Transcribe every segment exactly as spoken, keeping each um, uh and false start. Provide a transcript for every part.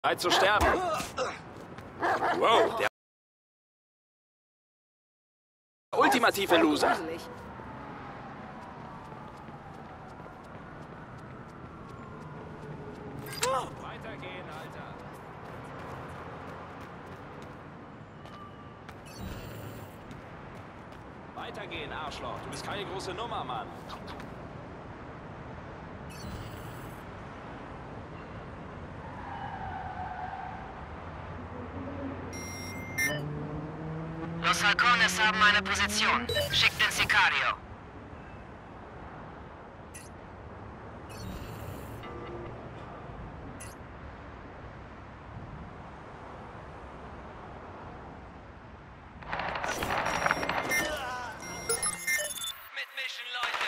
Bereit zu sterben. Wow, der ultimative Loser. Weitergehen, Alter. Weitergehen, Arschloch. Du bist keine große Nummer, Mann. Los Halcones haben eine Position. Schickt den Sicario. Mitmischen, Leute!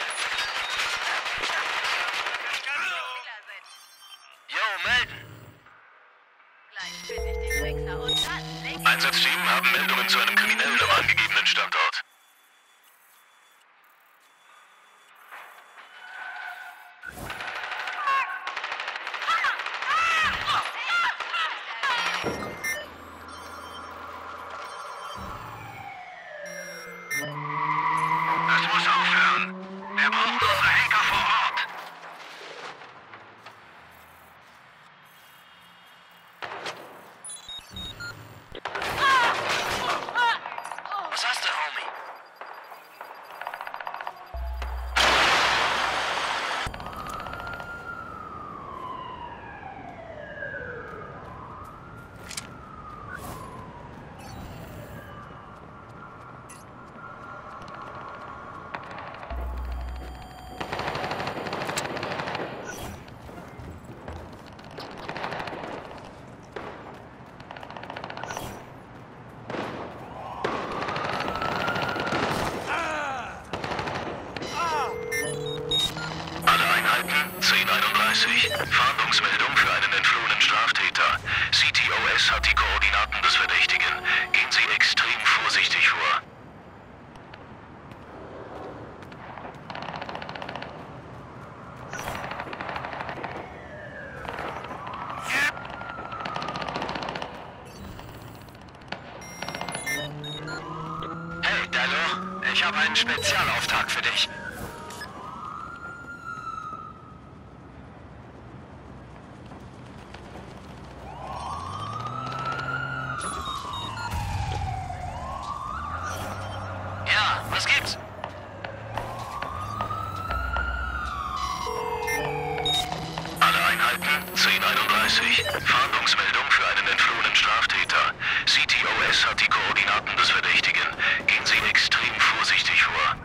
Jo, melden! Gleich finde ich den Wichser und dann leg ich... Einsatzteam haben Meldungen zu einem Kriminellen am angegebenen Standort. Das muss aufhören. Wir brauchen unsere Hacker vor Ort. Was hast du, Homie? Alle Einheiten, zehn einunddreißig. Fahndungsmeldung für einen entflohenen Straftäter. C T O S hat die Koordinaten des Verdächtigen. Gehen Sie extrem vorsichtig vor. Hey, Dello, ich habe einen Spezialauftrag für dich. Ja, was gibt's? Alle Einheiten, zehn einunddreißig. Fahndungsmeldung für einen entflohenen Straftäter. C T O S hat die Koordinaten des Verdächtigen. Gehen Sie extrem vorsichtig vor.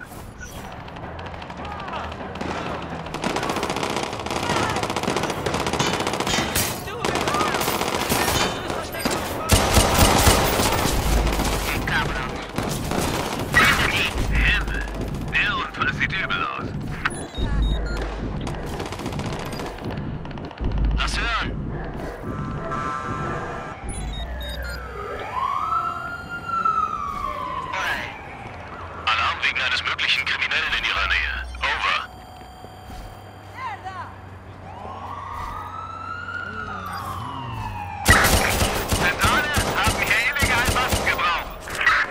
Cabrón. Himmel, der Unfall sieht übel aus. Lass hören. Hey. Alarm wegen eines möglichen Kriminellen in Ihrer Nähe. Over. Zentrale haben hier illegal Waffen gebraucht.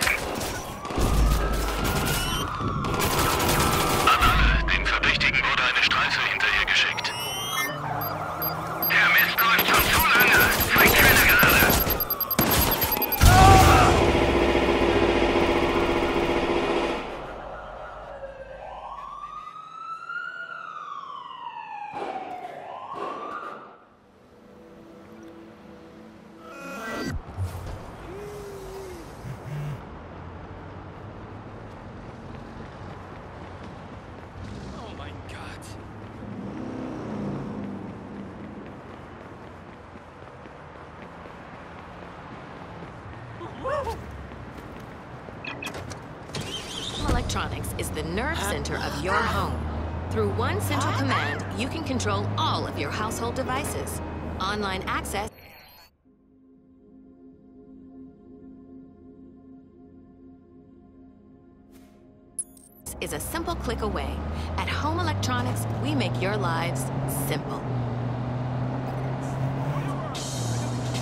An alle, den Verdächtigen wurde eine Streife hinterhergeschickt. Der Mist läuft schon zu lange. Verschwinde gerade. Oh mein Gott. Home Electronics is the nerve center of your home. Through one central command, you can control all of your household devices. Online access is a simple click away. At Home Electronics, we make your lives simple.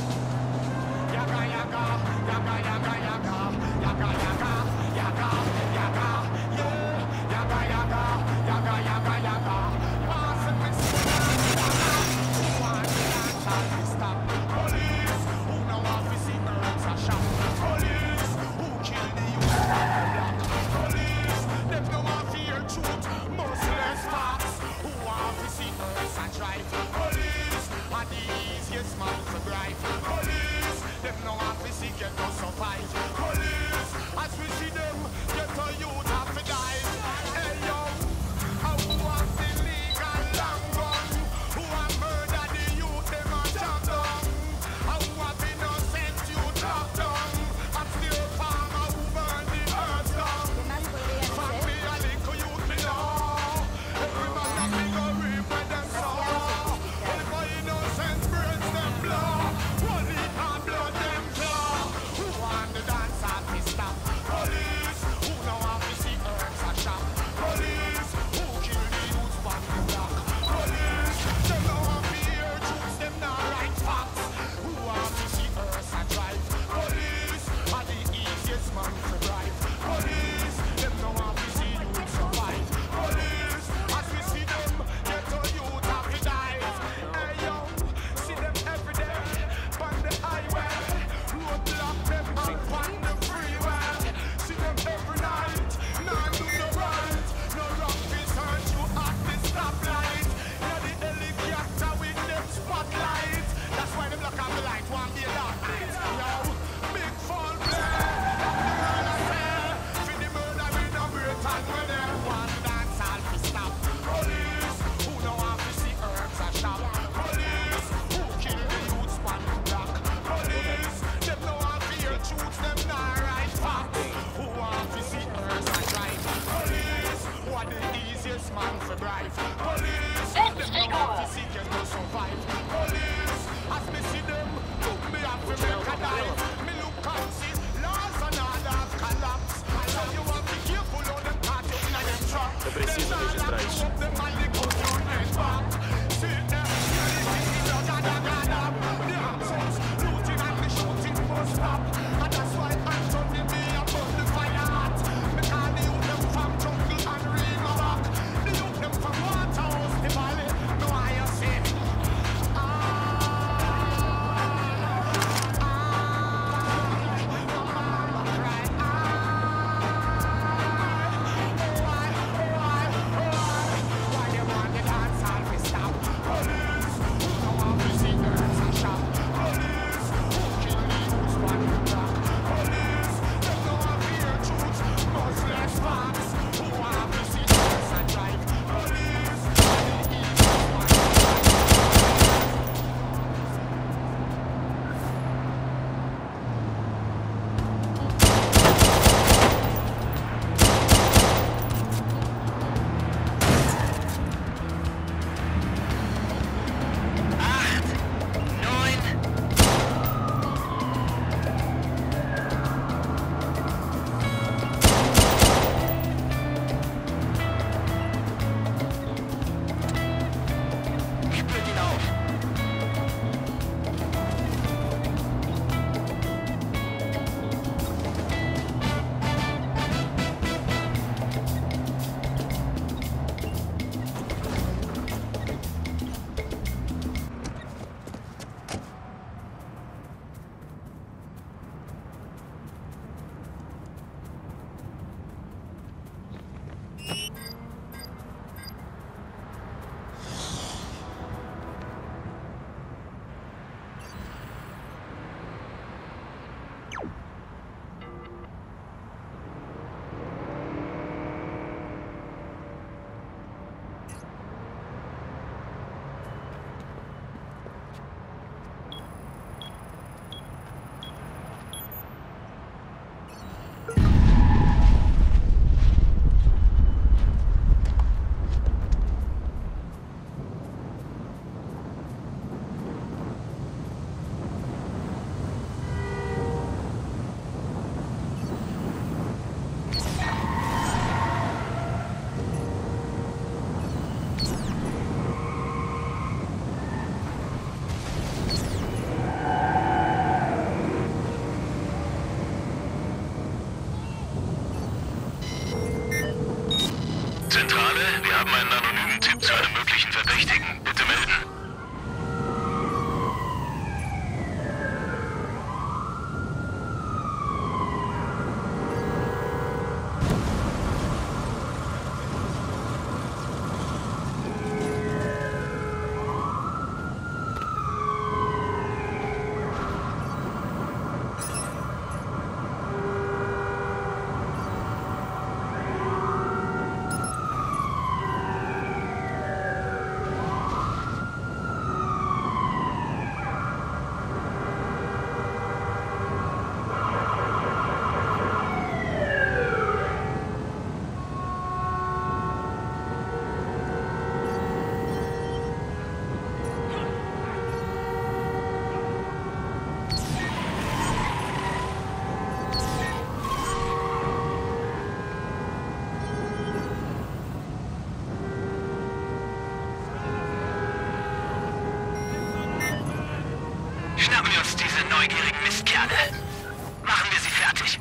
Schnappen wir uns diese neugierigen Mistkerle. Machen wir sie fertig.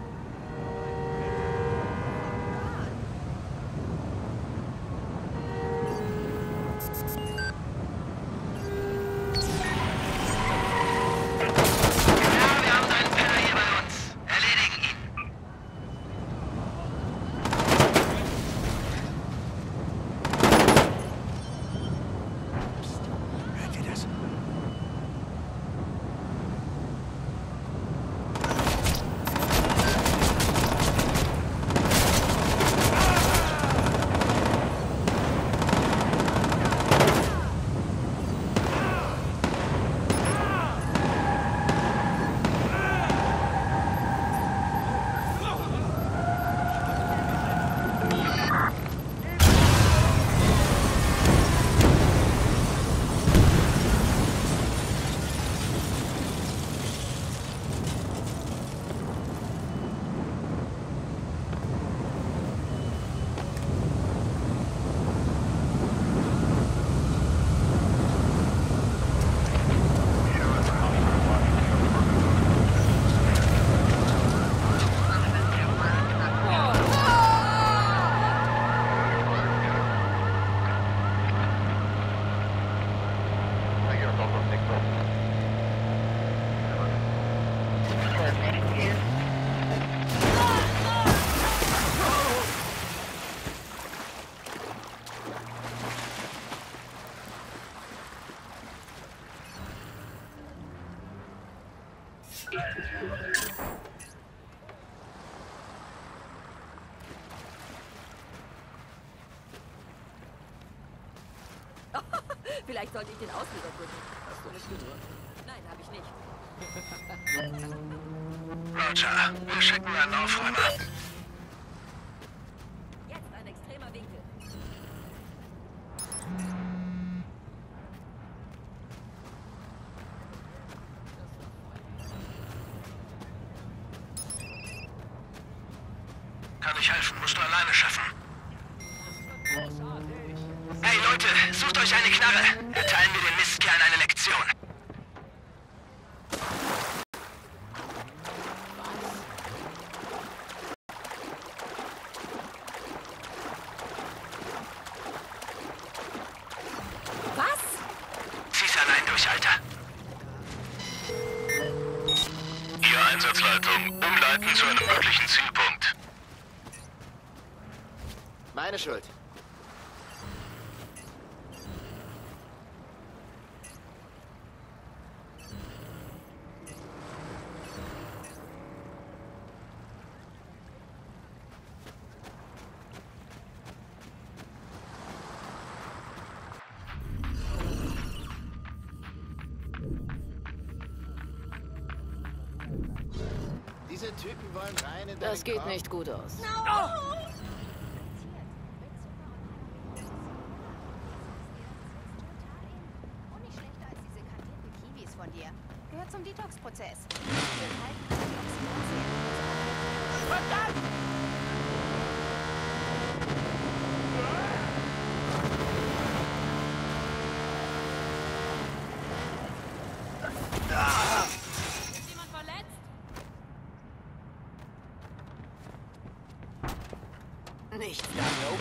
Ja, wir haben einen Penner hier bei uns. Erledigen ihn. Hört ihr das? Vielleicht sollte ich den Auslöser drücken. Hast du nicht gedrückt? Nein, habe ich nicht. Roger, wir schicken einen Aufräumer. Jetzt ein extremer Winkel. Kann ich helfen? Musst du alleine schaffen. Hey Leute, sucht euch eine Knarre. Erteilen wir den Mistkerlen eine Lektion. Was? Zieh's allein durch, Alter. Hier Einsatzleitung. Umleiten zu einem möglichen Zielpunkt. Meine Schuld. Diese Typen wollen rein in Das deinen geht Korb. nicht gut aus. Und nicht schlechter als diese kandierten Kiwis von dir. Gehört zum Detox-Prozess. Ist jemand verletzt? Nichts da, Nope.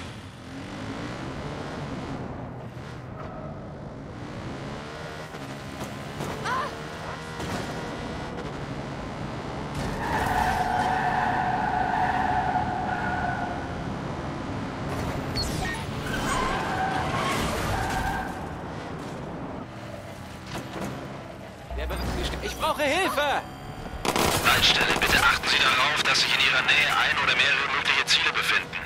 Ich brauche Hilfe! Leitstelle, bitte achten Sie darauf, dass sich in Ihrer Nähe ein oder mehrere mögliche Ziele befinden.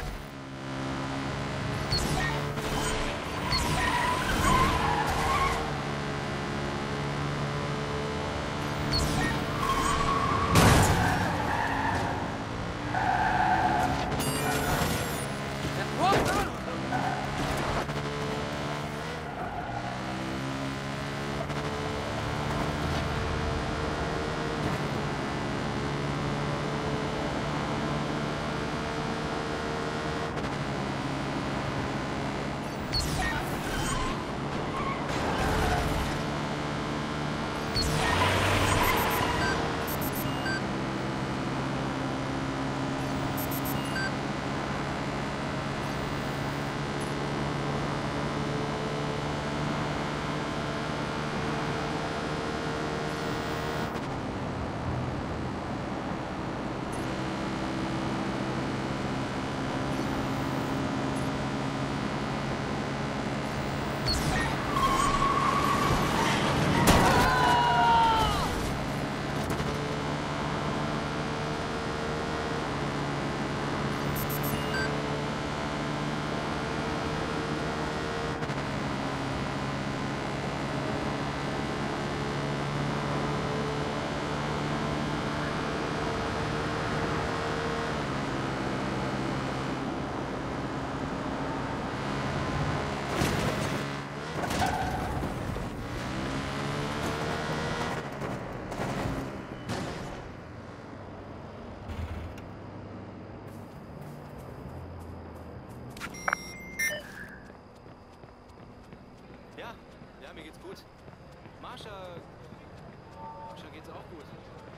gut. Marsha... Marsha geht's auch gut.